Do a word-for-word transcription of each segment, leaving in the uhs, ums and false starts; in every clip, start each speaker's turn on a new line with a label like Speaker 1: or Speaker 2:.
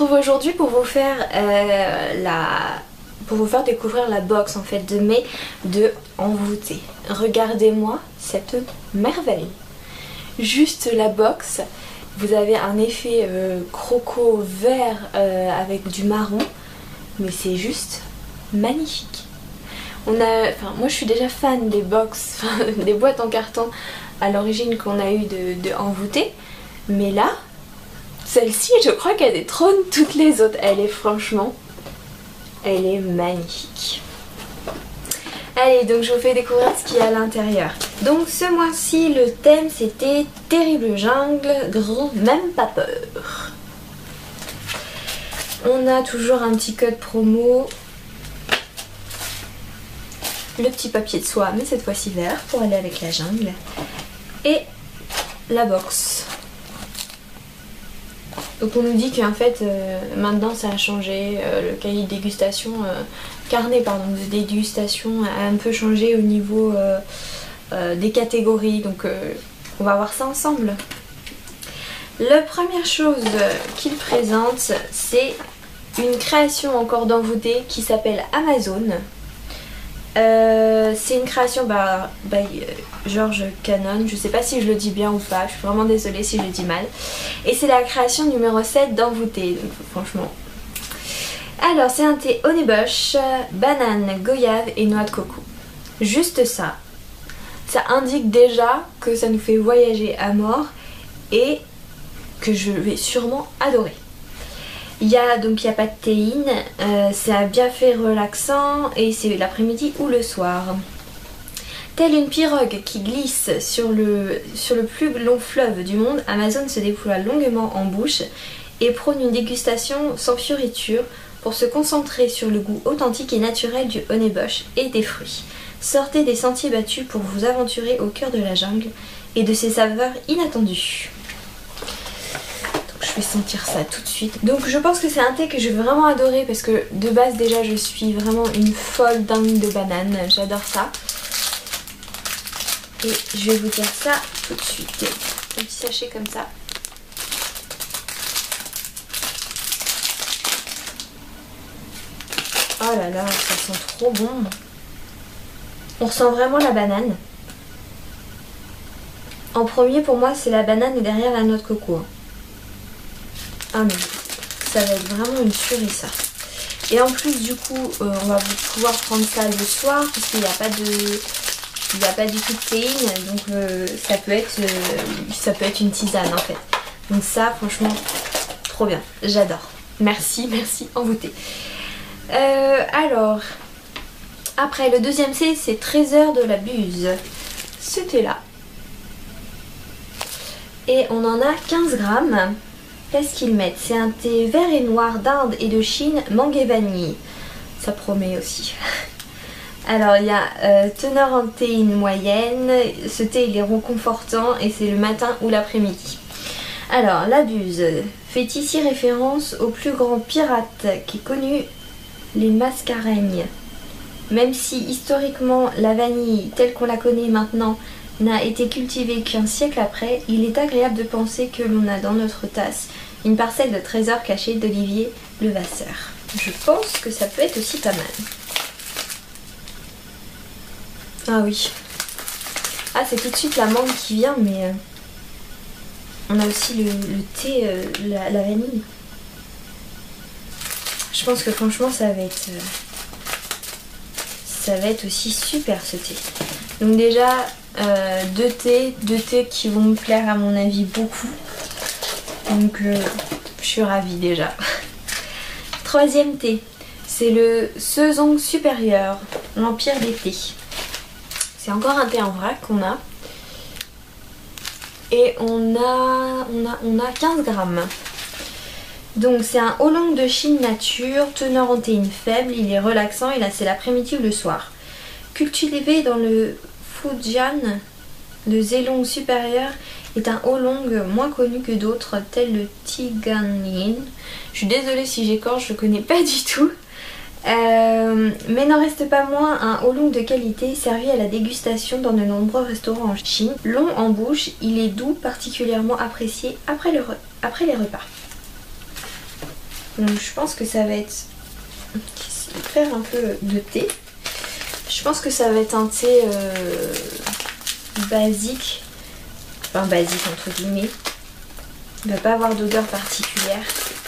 Speaker 1: retrouve aujourd'hui pour vous faire euh, la... pour vous faire découvrir la box en fait de mai de Envoûté. Regardez-moi cette merveille. Juste la box, vous avez un effet euh, croco vert euh, avec du marron, mais c'est juste magnifique. On a, enfin, moi je suis déjà fan des box, enfin, des boîtes en carton à l'origine qu'on a eu de, de Envoûté, mais là, celle-ci je crois qu'elle détrône toutes les autres. Elle est franchement, elle est magnifique. Allez, donc je vous fais découvrir ce qu'il y a à l'intérieur. Donc ce mois-ci, le thème c'était Terrible jungle, grand, même pas peur. On a toujours un petit code promo. Le petit papier de soie, mais cette fois-ci vert, pour aller avec la jungle. Et la box. Donc on nous dit qu'en fait euh, maintenant ça a changé, euh, le cahier de dégustation, euh, carnet pardon, de dégustation a un peu changé au niveau euh, euh, des catégories, donc euh, on va voir ça ensemble. La première chose qu'il présente, c'est une création encore d'Envoûté qui s'appelle Amazon. Euh, c'est une création by, by euh, George Cannon, je sais pas si je le dis bien ou pas, je suis vraiment désolée si je le dis mal. Et c'est la création numéro sept d'Envoûté, donc franchement. Alors c'est un thé honeybush, banane, goyave et noix de coco. Juste ça. Ça indique déjà que ça nous fait voyager à mort et que je vais sûrement adorer. Il y a donc il n'y a pas de théine, euh, c'est un bienfait relaxant et c'est l'après-midi ou le soir. Telle une pirogue qui glisse sur le, sur le plus long fleuve du monde, Amazon se déploie longuement en bouche et prône une dégustation sans fioriture pour se concentrer sur le goût authentique et naturel du honeybush et des fruits. Sortez des sentiers battus pour vous aventurer au cœur de la jungle et de ses saveurs inattendues. Je vais sentir ça tout de suite. Donc je pense que c'est un thé que je vais vraiment adorer parce que de base déjà je suis vraiment une folle dingue de banane. J'adore ça. Et je vais vous dire ça tout de suite. Un petit sachet comme ça. Oh là là, ça sent trop bon. On ressent vraiment la banane. En premier pour moi c'est la banane et derrière la noix de coco. Ah mais ça va être vraiment une tuerie ça. Et en plus du coup euh, on va pouvoir prendre ça le soir parce qu'il n'y a pas de il n'y a pas du tout de théine, donc euh, ça peut être euh, ça peut être une tisane en fait. Donc ça franchement trop bien, j'adore. Merci, merci Envoûté. Euh, alors après le deuxième C c'est Trésor de la Buse. C'était là. Et on en a quinze grammes. Qu'est-ce qu'ils mettent? C'est un thé vert et noir d'Inde et de Chine, mangue et vanille. Ça promet aussi. Alors il y a euh, teneur en théine moyenne. Ce thé il est réconfortant et c'est le matin ou l'après-midi. Alors la Buse fait ici référence au plus grand pirate qui est connu, les Mascareignes. Même si historiquement la vanille telle qu'on la connaît maintenant n'a été cultivée qu'un siècle après, il est agréable de penser que l'on a dans notre tasse une parcelle de trésor caché d'Olivier Levasseur. Je pense que ça peut être aussi pas mal. Ah oui. Ah c'est tout de suite la mangue qui vient, mais euh, on a aussi le, le thé, euh, la, la vanille. Je pense que franchement ça va être... Euh, ça va être aussi super ce thé. Donc déjà... Euh, deux thés, deux thés qui vont me plaire à mon avis beaucoup. Donc euh, je suis ravie déjà. Troisième thé, c'est le Sezong supérieur, l'Empire des thés. C'est encore un thé en vrac qu'on a. Et on a, on a, on a quinze grammes. Donc c'est un oolong de Chine nature, teneur en théine faible, il est relaxant et là c'est l'après-midi ou le soir. Cultivé dans le Fujian, le Zélong supérieur est un oolong moins connu que d'autres tels le Tiganyin. Je suis désolée si j'écorche, je ne connais pas du tout. Euh, mais n'en reste pas moins un oolong de qualité servi à la dégustation dans de nombreux restaurants en Chine. Long en bouche, il est doux, particulièrement apprécié après, le re après les repas. Donc je pense que ça va être... faire un peu de thé. Je pense que ça va être un thé euh, basique. Enfin basique entre guillemets. Il ne va pas avoir d'odeur particulière.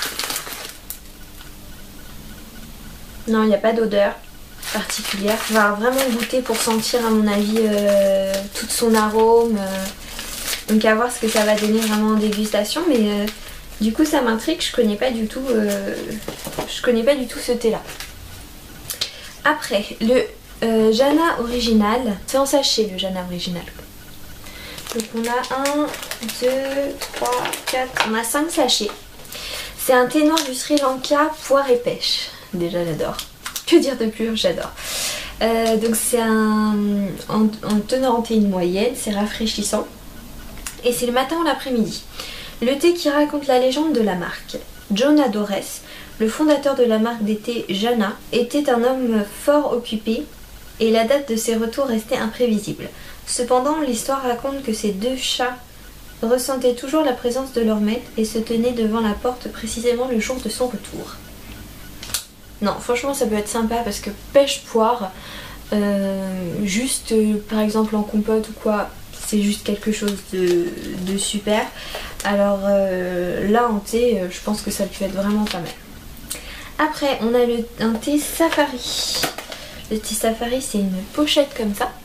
Speaker 1: Non, il n'y a pas d'odeur particulière. Il va vraiment goûter pour sentir à mon avis euh, tout son arôme. Euh, donc à voir ce que ça va donner vraiment en dégustation. Mais euh, du coup ça m'intrigue, je connais pas du tout euh, je connais pas du tout ce thé là. Après le euh, Jana original, c'est en sachet le Jana original. Donc on a un, deux, trois, quatre, on a cinq sachets. C'est un thé noir du Sri Lanka, poire et pêche. Déjà j'adore. Que dire de plus, j'adore. Euh, donc c'est un en, en teneur en théine moyenne, c'est rafraîchissant. Et c'est le matin ou l'après-midi. Le thé qui raconte la légende de la marque. John Adores, le fondateur de la marque des thés Jana, était un homme fort occupé et la date de ses retours restait imprévisible. Cependant, l'histoire raconte que ces deux chats ressentaient toujours la présence de leur maître et se tenaient devant la porte précisément le jour de son retour. Non, franchement ça peut être sympa parce que pêche-poire, euh, juste euh, par exemple en compote ou quoi, c'est juste quelque chose de, de super. Alors euh, là en thé, euh, je pense que ça peut être vraiment pas mal. Après on a le, un thé safari. Le thé safari c'est une pochette comme ça.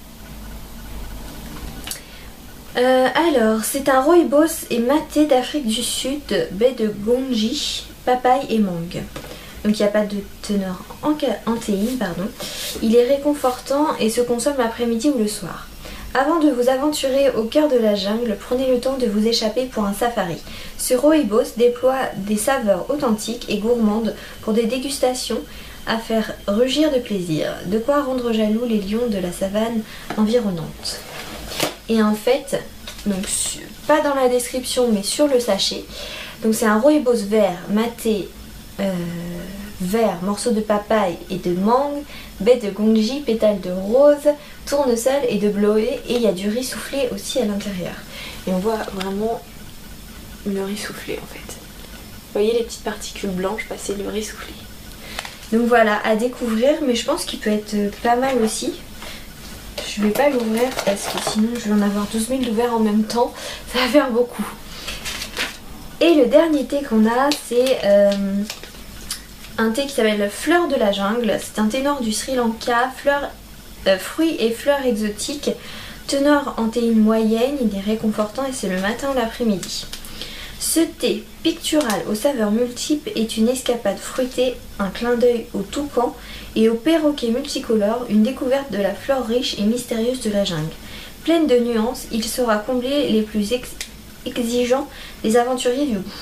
Speaker 1: Euh, alors c'est un rooibos et maté d'Afrique du Sud, baie de Gonji, papaye et mangue. Donc il n'y a pas de teneur en, en théine, pardon. Il est réconfortant et se consomme l'après-midi ou le soir. Avant de vous aventurer au cœur de la jungle, prenez le temps de vous échapper pour un safari. Ce rooibos déploie des saveurs authentiques et gourmandes pour des dégustations à faire rugir de plaisir. De quoi rendre jaloux les lions de la savane environnante. Et en fait, donc pas dans la description mais sur le sachet, donc c'est un rooibos vert maté. Euh, vert, morceaux de papaye et de mangue, baie de gonji, pétales de rose, tournesol et de bloé, et il y a du riz soufflé aussi à l'intérieur. Et on voit vraiment le riz soufflé en fait. Vous voyez les petites particules blanches, bah, c'est le riz soufflé. Donc voilà, à découvrir, mais je pense qu'il peut être pas mal aussi. Je vais pas l'ouvrir parce que sinon je vais en avoir douze mille d'ouverts en même temps, ça va faire beaucoup. Et le dernier thé qu'on a, c'est euh, un thé qui s'appelle Fleur de la jungle. C'est un thé noir du Sri Lanka, fleurs, euh, fruits et fleurs exotiques. Teneur en théine moyenne, il est réconfortant et c'est le matin ou l'après-midi. Ce thé pictural aux saveurs multiples est une escapade fruitée, un clin d'œil au toucan et au perroquet multicolore, une découverte de la flore riche et mystérieuse de la jungle. Pleine de nuances, il saura combler les plus ex exigeants des aventuriers du goût.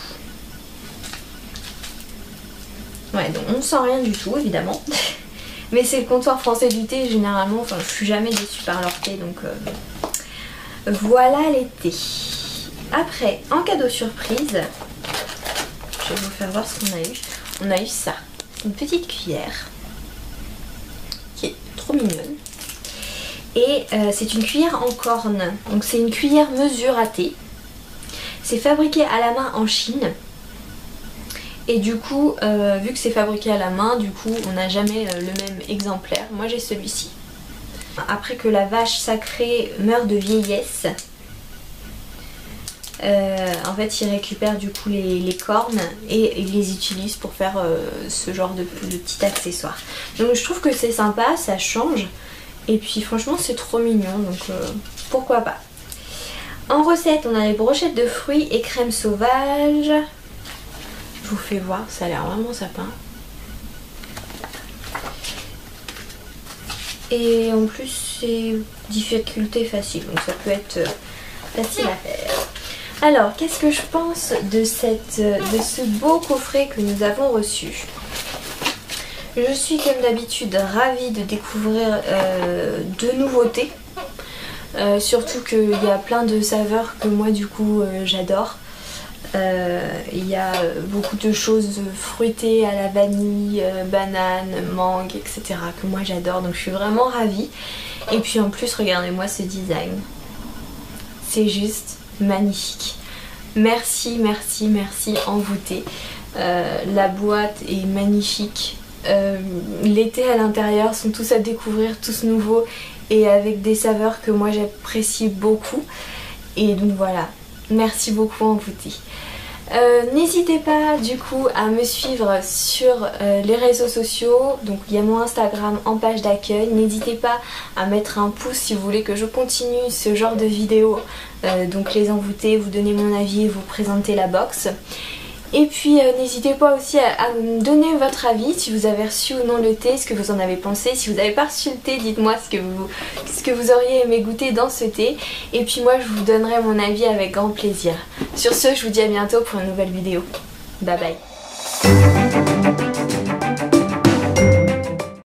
Speaker 1: Ouais, donc on sent rien du tout évidemment. Mais c'est le comptoir français du thé généralement, enfin je suis jamais déçue par leur thé donc euh, voilà les thés. Après, en cadeau surprise, je vais vous faire voir ce qu'on a eu. On a eu ça, une petite cuillère qui est trop mignonne. Et euh, c'est une cuillère en corne, donc c'est une cuillère mesure à thé. C'est fabriqué à la main en Chine. Et du coup, euh, vu que c'est fabriqué à la main, du coup on n'a jamais euh, le même exemplaire. Moi j'ai celui-ci. Après que la vache sacrée meurt de vieillesse, euh, en fait ils récupèrent du coup les, les cornes et ils les utilisent pour faire euh, ce genre de, de petit accessoire. Donc je trouve que c'est sympa, ça change. Et puis franchement c'est trop mignon, donc euh, pourquoi pas. En recette on a les brochettes de fruits et crème sauvage. Je vous fais voir, ça a l'air vraiment sapin. Et en plus c'est difficulté facile, donc ça peut être facile à faire. Alors qu'est-ce que je pense de, cette, de ce beau coffret que nous avons reçu? Je suis comme d'habitude ravie de découvrir euh, de nouveautés. Euh, surtout qu'il y a plein de saveurs que moi du coup euh, j'adore. Euh, il y a beaucoup de choses fruitées à la vanille, euh, banane, mangue, et cetera que moi j'adore, donc je suis vraiment ravie. Et puis en plus regardez-moi ce design, c'est juste magnifique. Merci, merci, merci envoûté. Euh, la boîte est magnifique. Euh, les thés à l'intérieur sont tous à découvrir, tous nouveaux et avec des saveurs que moi j'apprécie beaucoup. Et donc voilà, merci beaucoup Envoûté. Euh, N'hésitez pas du coup à me suivre sur euh, les réseaux sociaux, donc il y a mon Instagram en page d'accueil. N'hésitez pas à mettre un pouce si vous voulez que je continue ce genre de vidéos, euh, donc les envoûter, vous donner mon avis et vous présenter la box. Et puis euh, n'hésitez pas aussi à, à me donner votre avis, si vous avez reçu ou non le thé, ce que vous en avez pensé. Si vous n'avez pas reçu le thé, dites-moi ce que vous, ce que vous auriez aimé goûter dans ce thé. Et puis moi je vous donnerai mon avis avec grand plaisir. Sur ce, je vous dis à bientôt pour une nouvelle vidéo. Bye bye.